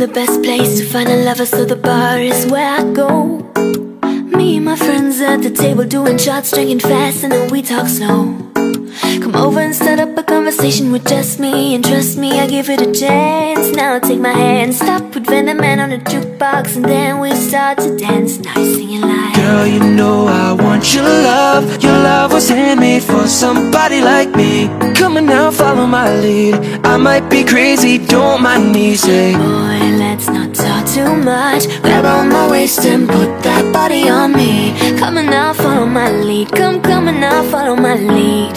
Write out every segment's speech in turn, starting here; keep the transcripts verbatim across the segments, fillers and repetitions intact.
best place to find a lover, so the bar is where I go. Me and my friends at the table doing shots, drinking fast, and then we talk slow. Come over and start up a conversation with just me, and trust me, I give it a chance. Now take my hand, stop, put Venom Man on the jukebox, and then we start to dance. Now you're singing like, girl, you know I want your love. Your love was handmade for somebody like me. Come on now, follow my lead. I might be crazy, don't mind me. Say, boy, let's not talk too much. Grab on my waist and put that body on me. Come on now, follow my lead. Come, come on now, follow my lead.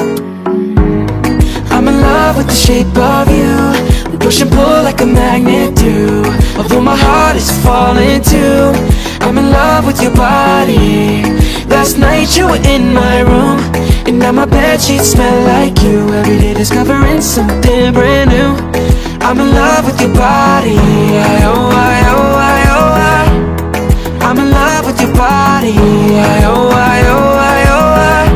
I'm in love with the shape of you. We push and pull like a magnet do. Although my heart is falling too, I'm in love with your body. Last night you were in my room, and now my bedsheets smell like you. Every day discovering something brand new. I'm in love with your body. I, oh, I, oh, I, oh, I. I'm in love with your body. I, oh, I, oh, I, oh,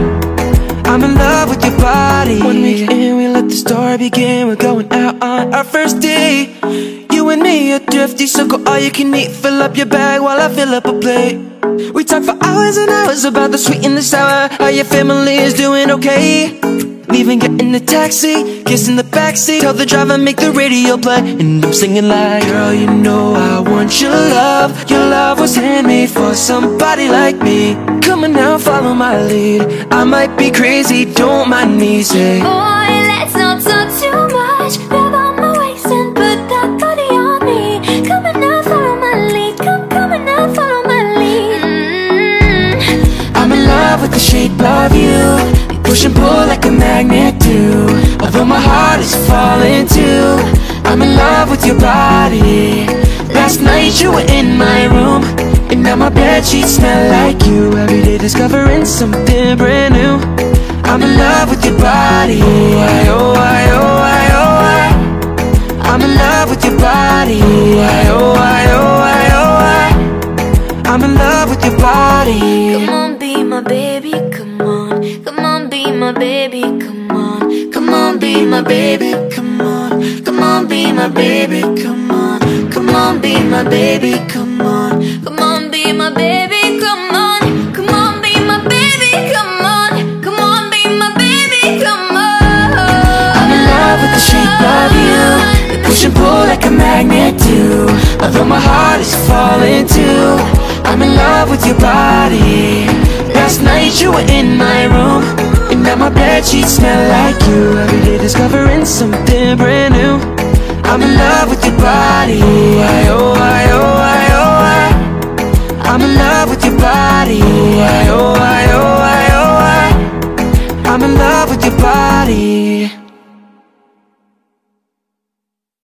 I. I'm in love with your body. One week in, we let the story begin. We're going out on our first date. You and me are thrifty, so go all you can eat. Fill up your bag while I fill up a plate. We talk for hours and hours about the sweet and the sour. How your family is doing okay. Leaving, get in the taxi, kiss in the backseat. Tell the driver, make the radio play, and I'm singing like, girl, you know I want your love. Your love was handmade for somebody like me. Come on now, follow my lead. I might be crazy, don't mind me. Say, boy, let's not talk too much. Grab on my waist and put that body on me. Come on now, follow my lead. Come, come on now, follow my lead. mm-hmm. I'm in love with the shape of you. Push and pull like a magnet do. Although my heart is falling too, I'm in love with your body. Last night you were in my room, and now my bedsheets smell like you. Every day discovering something brand new. I'm in love with your body. I, oh, I, oh, I, oh, I. I'm in love with your body. I, oh, I, oh, I, oh, I. I'm in love with your body. Come on, be my baby, come on. Come on, be my baby, come on. Come on, be my baby, come on. Come on, be my baby, come on. Come on, be my baby, come on. Come on, be my baby, come on. Come on, be my baby, come on. Come on, be my baby, come on. I'm in love with the shape of you. We push and pull like a magnet do. Although my heart is falling too, I'm in love with your body. Last night you were in my room, and now my bedsheets smell like you. Every day discovering something brand new. I'm in love with your body. I, oh, I